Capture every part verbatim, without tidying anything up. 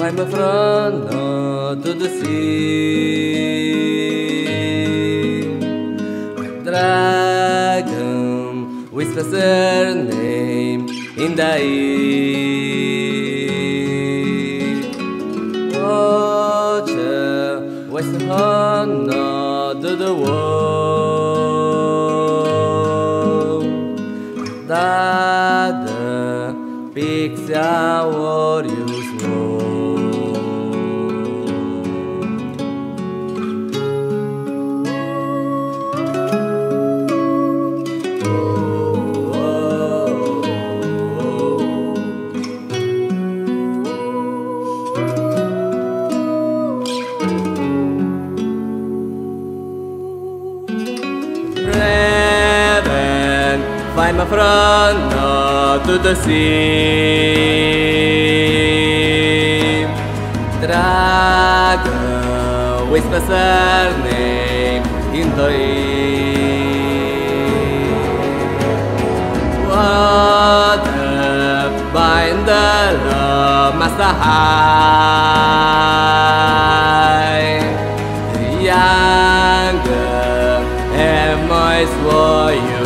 find my front to the sea. Dragon whispers her name in the ear. Watcher waits the honor to the world. Dada picks a warrior's roll. Find my front to the sea. Dragon whispers her name in the ear. Water bind the love master high. Younger and moist warrior.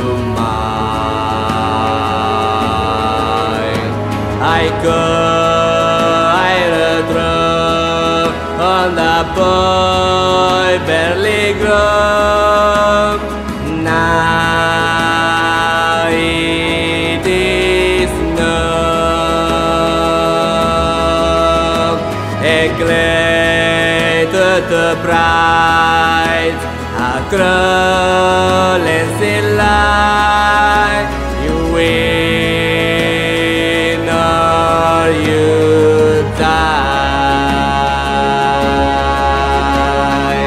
I go, I return on the boy barely grown. Now it is known. Eclated the bright, a cruel and still light. You will. You die.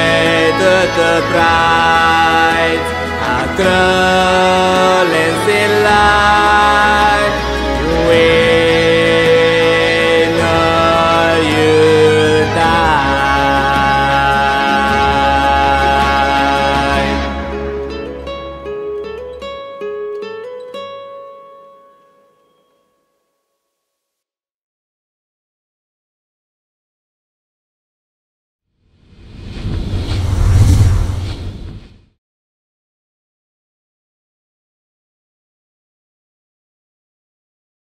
Eclated the bright, a cruel and still